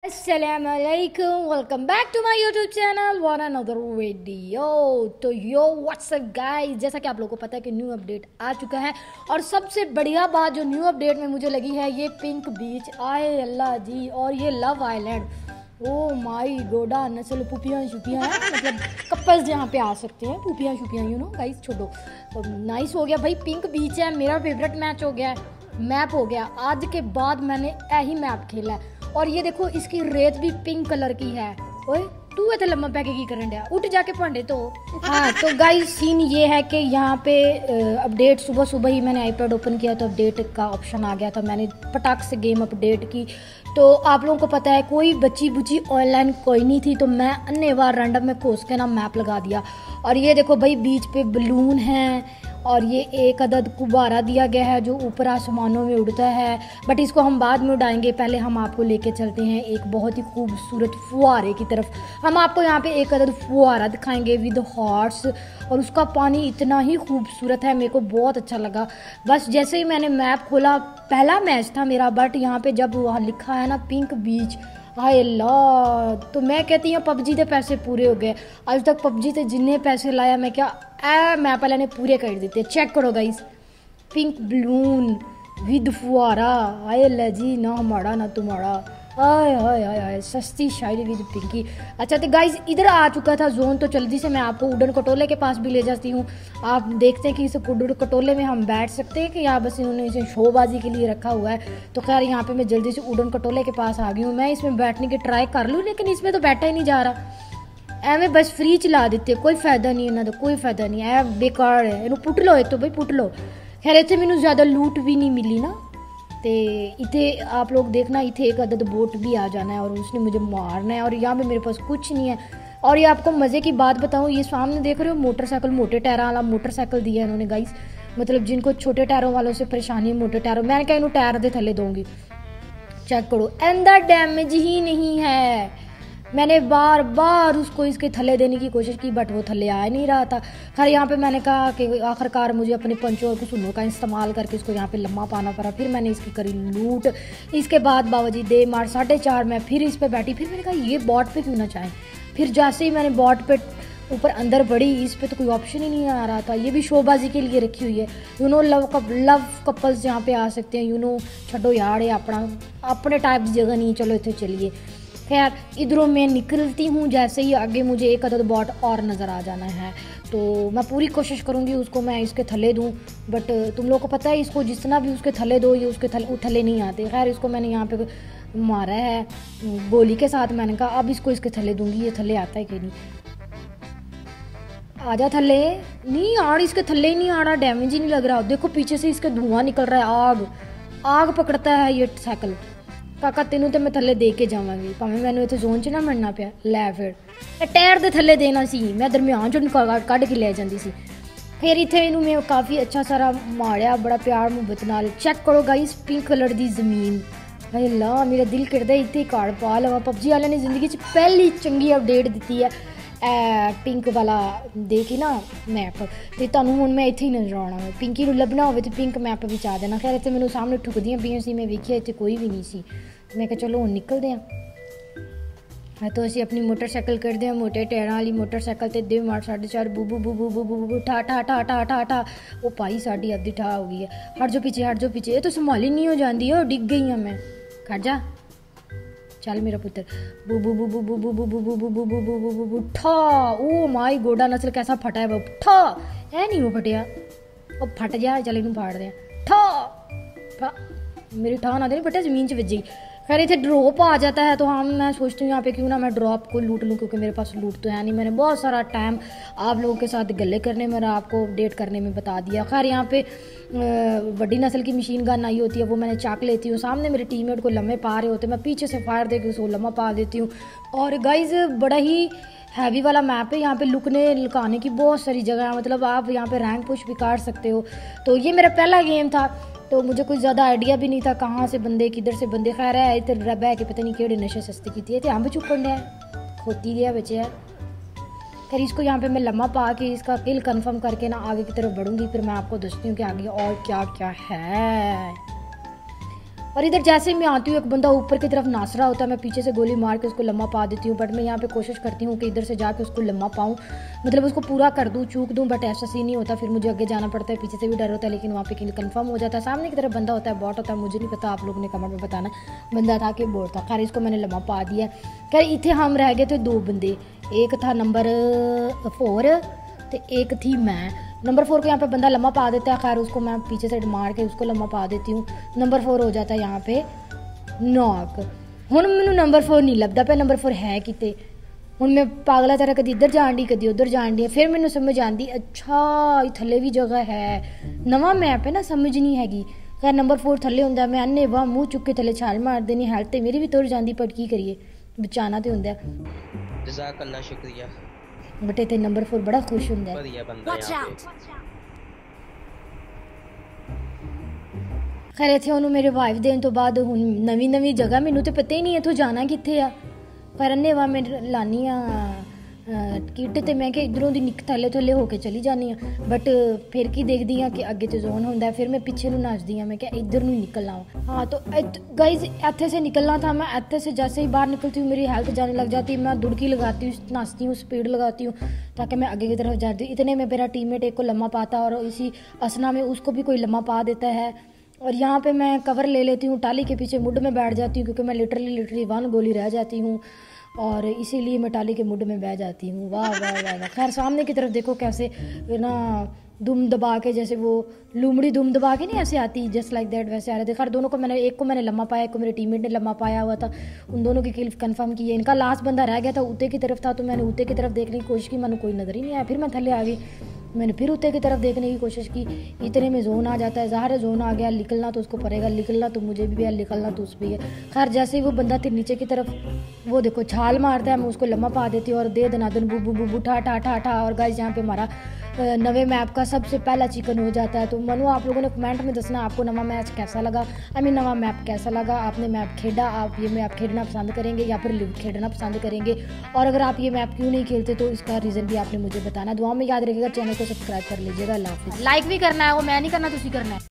अस्सलामुअलैकुम, welcome back to my YouTube channel one another video. तो what's up guys, जैसा कि आप लोगों को पता है कि न्यू अपडेट आ चुका है और सबसे बढ़िया बात जो न्यू अपडेट में मुझे लगी है ये पिंक बीच आए अल्लाह जी और ये लव आइलैंड। ओ माई गोडा नस्ल पुपियाँ छुपियाँ हैं, मतलब कपल्स यहाँ पे आ सकते हैं, पुपियाँ छुपियाँ यू नो गाइस। छोड़ो, तो नाइस हो गया भाई, पिंक बीच है, मेरा फेवरेट मैच हो गया, मैप हो गया। आज के बाद मैंने यही मैप खेला है और ये देखो इसकी रेत भी पिंक कलर की है। ओए तू इतने लम्बा पैके की करन दिया, उठ जाके भांडे तो। हाँ तो गाइस सीन ये है कि यहाँ पे अपडेट सुबह सुबह ही मैंने आईपैड ओपन किया तो अपडेट का ऑप्शन आ गया था। मैंने पटाख से गेम अपडेट की। तो आप लोगों को पता है कोई बच्ची बुच्ची ऑनलाइन कोई नहीं थी, तो मैं अन्यवार रैंडम में घुस के ना मैप लगा दिया। और ये देखो भाई बीच पे बलून है और ये एक अदद गुब्बारा दिया गया है जो ऊपर आसमानों में उड़ता है, बट इसको हम बाद में उड़ाएंगे। पहले हम आपको लेके चलते हैं एक बहुत ही खूबसूरत फुहारे की तरफ। हम आपको यहाँ पे एक अदद फुहारा दिखाएंगे विद हॉर्स और उसका पानी इतना ही खूबसूरत है, मेरे को बहुत अच्छा लगा। बस जैसे ही मैंने मैप खोला, पहला मैच था मेरा, बट यहाँ पे जब वहाँ लिखा है ना पिंक बीच, हाय अल्लाह, तो मैं कहती हूँ पबजी के पैसे पूरे हो गए। आज तक पबजी से जिन्ने पैसे लाया मैं क्या मैं पहले ने पूरे कर देते। चेक करो गाइस, पिंक बलून विद फुआरा, हाय अल्लाह जी, ना हमारा ना तुम्हारा, हाय हाय हाय हाय, सस्ती शायरी विद पिंकी। अच्छा तो गाइस इधर आ चुका था जोन, तो जल्दी से मैं आपको उड़न कटोले के पास भी ले जाती हूँ। आप देखते हैं कि इस उड़न कटोले में हम बैठ सकते हैं कि यहाँ बस इन्होंने इसे शोबाजी के लिए रखा हुआ है। तो खैर यहाँ पे मैं जल्दी से उड़न कटोले के पास आ गई हूँ। मैं इसमें बैठने की ट्राई कर लूँ लेकिन इसमें तो बैठा ही नहीं जा रहा। एवं बस फ्री चला देते, कोई फायदा नहीं इन्हों का, कोई फायदा नहीं है, बेकार है। इन्हों पुट लो, एक तो भाई पुट लो। खैर इतने मैनू ज़्यादा लूट भी नहीं मिली ना, तो इतने आप लोग देखना इतने एक अदद बोट भी आ जाना है और उसने मुझे मारना है और यहाँ पे मेरे पास कुछ नहीं है। और ये आपको मज़े की बात बताऊँ, ये सामने देख रहे हो मोटरसाइकिल, मोटे टायरों वाला मोटरसाइकिल दिया है इन्होंने गाइस। मतलब जिनको छोटे टायरों वालों से परेशानी है, मोटे टायरों, मैंने क्या इन्होंने टायर दे थले दूँगी। चेक करो, अंदर डैमेज ही नहीं है। मैंने बार बार उसको इसके थले देने की कोशिश की बट वो थले आ नहीं रहा था। खैर यहाँ पे मैंने कहा कि आखिरकार मुझे अपने पंचों और कुसुनों का इस्तेमाल करके इसको यहाँ पे लम्बा पाना पड़ा। फिर मैंने इसकी करी लूट। इसके बाद बाबाजी दे मार 4:30 मैं फिर इस पर बैठी। फिर मैंने कहा ये बॉट पे क्यों ना चाहें। फिर जैसे ही मैंने बॉट पे ऊपर अंदर बढ़ी, इस पे तो कोई ऑप्शन ही नहीं आ रहा था। ये भी शोबाजी के लिए रखी हुई है, यू नो लव कपल्स यहाँ पे आ सकते हैं, यू नो। छो यार ये अपने टाइप की जगह नहीं, चलो इतने चलिए। खैर इधरों मैं निकलती हूँ, जैसे ही आगे मुझे एक अदद बॉट और नज़र आ जाना है तो मैं पूरी कोशिश करूँगी उसको मैं इसके थले दूँ। बट तुम लोगों को पता है इसको जितना भी उसके थले दो ये उसके थले नहीं आते। खैर इसको मैंने यहाँ पे मारा है गोली के साथ। मैंने कहा अब इसको इसके थले दूँगी, ये थले आता है कि नहीं। आजा थले, नहीं आड़, इसके थले ही नहीं आ रहा, डैमेज ही नहीं लग रहा। देखो पीछे से इसके धुआं निकल रहा है, आग पकड़ता है ये साइकिल। काका तेनू तो मैं थले दे के जावांगी, भावें मैनू इत्थे जोन च ना मरना पिया। लै फिर टायर दे थले देना सी, मैं दरम्यान चों कढ़ के ले जांदी सी। फिर इत्थे इनू मैं काफ़ी अच्छा सारा मारिया, बड़ा प्यार मुहब्बत नाल। चेक करो गाइस पिंक कलर दी जमीन, हाय अल्लाह मेरा दिल करदा इत्थे घर पा लवां। पबजी वाले ने जिंदगी च पहली चंगी अपडेट दी है पिंक वाला दे के ना मैप। तो तुहानू हुण मैं इत्थे ही नज़र आना, पिंकी नू लभना होवे तो पिंक मैप विच आ जाना। खैर इत्थे मैनू सामने ठुकदियां पईयां सी, मैं वेखिया इत्थे कोई भी नहीं सी। मैं कहा चलो हुण निकलदे हैं। तो असीं अपनी मोटरसाइकिल करदे हैं, मोटे टायरां वाली मोटरसाइकिल ते दे मार 4:30 बू बू बू बू बू बू बू ठा ठा ठा ठा ठा ठा। वो पाई साडी अद्धी ठा हो गई है। हट जाओ पीछे, हट जाओ पीछे, ये तो संभाली नहीं हो जाती है, डिग गई हाँ मैं। खड़ जा, चल मेरा पुत्र, बू बू बू बू बू बू बू बू बू बू बू बू बू बू बू ठा। ओ माई गोडा नस्ल कैसा फटा है वो, ठा है नहीं वो फटिया, वो फट जा, चल इनू फाड़ दें। ठा मेरी ठा ना दे फटे, जमीन च बजी। खैर इतने ड्रॉप आ जाता है तो हम मैं सोचती हूँ यहाँ पे क्यों ना मैं ड्रॉप को लूट लूँ, क्योंकि मेरे पास लूट तो है नहीं। मैंने बहुत सारा टाइम आप लोगों के साथ गले करने में और आपको अपडेट करने में बता दिया। खैर यहाँ पे बड़ी नस्ल की मशीन गन आई होती है, वो मैंने चाक लेती हूँ। सामने मेरे टीममेट को लम्बे पा रहे होते, मैं पीछे से फायर दे के उसको लम्बा पा देती हूँ। और गाइज बड़ा ही हैवी वाला मैप है, यहाँ पे लुकाने की बहुत सारी जगह है, मतलब आप यहाँ पे रैंक पुश भी काट सकते हो। तो ये मेरा पहला गेम था तो मुझे कुछ ज़्यादा आइडिया भी नहीं था कहाँ से बंदे किधर से बंदे। खैर है इधर रब है कि पता नहीं केड़े नशे सस्ते की थी, हम भी चुपन है खोती दिया बचे है। खैर इसको यहाँ पे मैं लम्बा पा के इसका किल कंफर्म करके ना आगे की तरफ बढ़ूँगी, फिर मैं आपको दसती हूँ कि आगे और क्या क्या है। और इधर जैसे मैं आती हूँ एक बंदा ऊपर की तरफ नाच रहा होता है, मैं पीछे से गोली मार के उसको लम्हा पा देती हूँ। बट मैं यहाँ पे कोशिश करती हूँ कि इधर से जाके उसको लम्हा पाऊँ, मतलब उसको पूरा कर दूँ, चूक दूँ, बट ऐसा सीन नहीं होता। फिर मुझे आगे जाना पड़ता है, पीछे से भी डर होता है, लेकिन वहाँ पे किल कंफर्म हो जाता है। सामने की तरफ बंदा होता है, बॉट होता है, मुझे नहीं पता, आप लोगों ने कमेंट में बताना बंदा था कि बॉट था। खैर इसको मैंने लम्हा पा दिया। खैर इतने हम रह गए थे 2 बंदे, एक था नंबर 4 तो एक थी मैं। नंबर 4 को यहाँ पे बंदा लम्हा पा देता है, खैर उसको मैं पीछे से मार के उसको लम्हा पा देती हूँ। नंबर 4 हो जाता है यहाँ पे नॉक। हुण मैनू नंबर 4 नहीं लगता पे नंबर 4 है किते। हुण मैं पागला तरह कदी इधर जान डी कदी उधर जान डी, फिर मैनू समझ आती अच्छा ये थले भी जगह है, नवा मैप है ना, समझ नहीं हैगी। खैर नंबर 4 थले हुंदा, मैं अन्ने वाह मूँह चुक के थले छाल मार देनी, हेल्थ तो मेरी भी तुर जाती, पर की करिए, बचाना तो हुंदा। जज़ाकल्लाह शुक्रिया। बट इत्थे नंबर 4 बड़ा खुश हुंदा है। बढ़िया बंदा यहाँ पे। खैर इत्थे उन्होंने मेरे वाइफ देने तो बाद हुण नवी नवी जगह मैनू तो पता ही नहीं इत्थों जाना कित्थे आ। खैर अन्ने वा मैं लानी आ किट ते मैं कि इधरों दी थले थले होके चली जानी आ। बट फिर की देखदी हाँ कि अगे तो जोन होंदा है, फिर मैं पीछे नू नाचदी हाँ, मैं क्या इधर नू निकलना वा। हाँ तो गाइज इत्थे से निकलना था, मैं इत्थे से जैसे ही बाहर निकलती हूँ मेरी हेल्थ जाने लग जाती है, मैं दुड़की लगाती हूँ, नाचती हूँ, स्पीड लगाती हूँ ताकि मैं आगे की तरफ जाती हूँ। इतने में मेरा टीममेट एक को लम्हा पाता और इसी असना में उसको भी कोई लम्हा पा देता है। और यहाँ पे मैं कवर ले लेती हूँ, टाली के पीछे मुड में बैठ जाती हूँ क्योंकि मैं लिटरली 1 गोली रह जाती हूँ और इसीलिए मैं टाली के मुड में बैठ जाती हूँ। वाह वाह वाह वाह। खैर सामने की तरफ देखो कैसे ना दुम दबा के, जैसे वो लूमड़ी दुम दबा के नहीं ऐसे आती, जस्ट लाइक दैट वैसे आ रहे थे। खैर दोनों को मैंने, एक को मैंने लम्हा पाया, एक को मेरे टीममेट ने लम्हा पाया हुआ था, उन दोनों की किल कंफर्म की है। इनका लास्ट बंदा रह गया था, ऊते की तरफ था, तो मैंने ऊते की तरफ देखने की कोशिश की, मैंने कोई नज़र ही नहीं आया। फिर मैं थले आ गई, मैंने फिर ऊते की तरफ देखने की कोशिश की, इतने में जोन आ जाता है। ज़ाहिर है जोन आ गया, निकलना तो उसको पड़ेगा, निकलना तो मुझे भी है, निकलना तो उस भी है। खैर जैसे ही वो बंदा फिर नीचे की तरफ वो देखो छाल मारता है, मैं उसको लम्हा पा देती हूँ और दे दनादन बू बू बू बू ठा ठा ठा ठा। और गाइस यहाँ पे हमारा नवे मैप का सबसे पहला चिकन हो जाता है। तो मनु आप लोगों ने कमेंट में दसना आपको नवा मैच कैसा लगा, नवा मैप कैसा लगा, आपने मैप खेला, आप ये मैप खेलना पसंद करेंगे या फिर लिव खेलना पसंद करेंगे, और अगर आप ये मैप क्यों नहीं खेलते तो इसका रीज़न भी आपने मुझे बताना। दुआ में याद रखिएगा, चैनल को सब्सक्राइब कर लीजिएगा। अल्लाह हाफिज़। लाइक भी करना है, वो मैं नहीं करना, तुसी करना है।